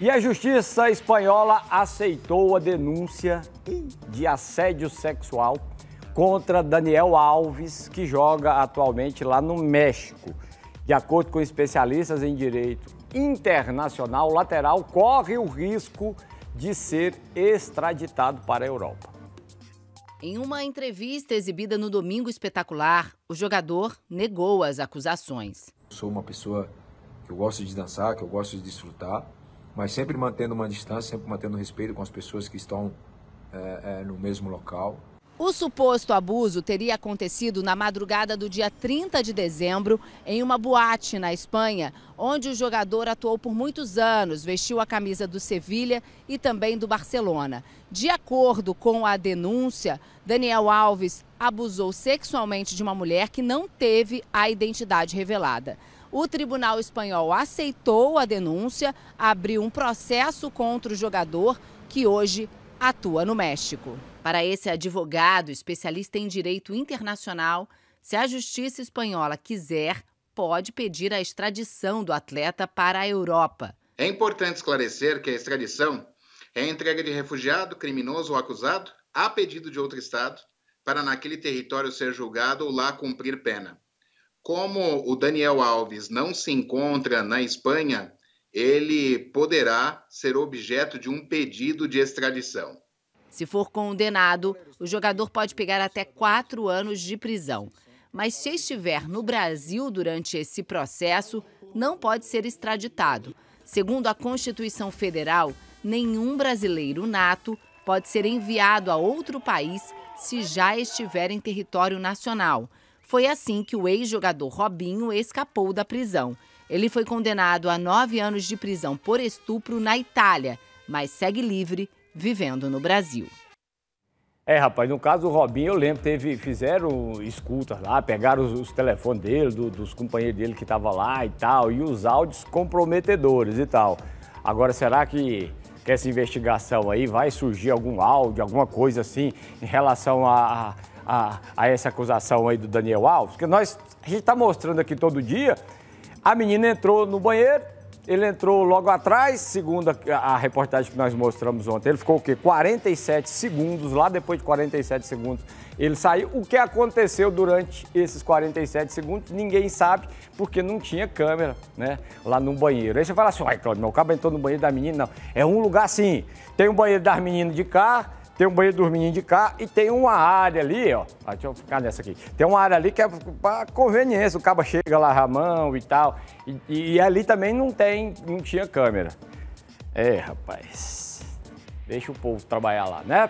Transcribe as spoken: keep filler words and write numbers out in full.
E a justiça espanhola aceitou a denúncia de assédio sexual contra Daniel Alves, que joga atualmente lá no México. De acordo com especialistas em direito internacional, o lateral corre o risco de ser extraditado para a Europa. Em uma entrevista exibida no Domingo Espetacular, o jogador negou as acusações. Sou uma pessoa que eu gosto de dançar, que eu gosto de desfrutar, mas sempre mantendo uma distância, sempre mantendo respeito com as pessoas que estão é, é, no mesmo local. O suposto abuso teria acontecido na madrugada do dia trinta de dezembro em uma boate na Espanha, onde o jogador atuou por muitos anos, vestiu a camisa do Sevilha e também do Barcelona. De acordo com a denúncia, Daniel Alves abusou sexualmente de uma mulher que não teve a identidade revelada. O Tribunal Espanhol aceitou a denúncia, abriu um processo contra o jogador, que hoje atua no México. Para esse advogado, especialista em direito internacional, se a justiça espanhola quiser, pode pedir a extradição do atleta para a Europa. É importante esclarecer que a extradição é a entrega de refugiado, criminoso ou acusado a pedido de outro estado para naquele território ser julgado ou lá cumprir pena. Como o Daniel Alves não se encontra na Espanha, ele poderá ser objeto de um pedido de extradição. Se for condenado, o jogador pode pegar até quatro anos de prisão. Mas se estiver no Brasil durante esse processo, não pode ser extraditado. Segundo a Constituição Federal, nenhum brasileiro nato pode ser enviado a outro país se já estiver em território nacional. Foi assim que o ex-jogador Robinho escapou da prisão. Ele foi condenado a nove anos de prisão por estupro na Itália, mas segue livre, vivendo no Brasil. É, rapaz, no caso do Robinho, eu lembro, teve, fizeram escutas lá, pegaram os, os telefones dele, do, dos companheiros dele que estavam lá e tal, e os áudios comprometedores e tal. Agora, será que, que essa investigação aí vai surgir algum áudio, alguma coisa assim, em relação a, a, a essa acusação aí do Daniel Alves? Porque nós, a gente está mostrando aqui todo dia, a menina entrou no banheiro, ele entrou logo atrás, segundo a, a reportagem que nós mostramos ontem. Ele ficou o quê? quarenta e sete segundos, lá depois de quarenta e sete segundos ele saiu. O que aconteceu durante esses quarenta e sete segundos, ninguém sabe, porque não tinha câmera, né, lá no banheiro. Aí você fala assim, ai, Cláudio, meu cabo entrou no banheiro da menina. Não, é um lugar assim, tem um banheiro das meninas de cá, tem um banheiro dos meninos de cá e tem uma área ali, ó. Ah, deixa eu ficar nessa aqui. Tem uma área ali que é para conveniência, o cabo chega lá a mão e tal. E, e ali também não tem, não tinha câmera. É, rapaz, deixa o povo trabalhar lá, né?